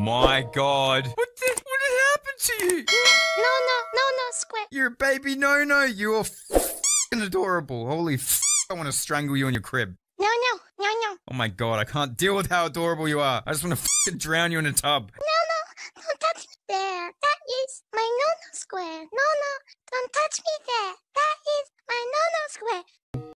my god. What happened to you? No, Square. You're a baby no-no. You're f***ing adorable. Holy f***. I want to strangle you in your crib. No. Oh my god, I can't deal with how adorable you are. I just want to f***ing drown you in a tub. No, don't touch me there. That is my no, Square. No, don't touch me there. That is my no, Square.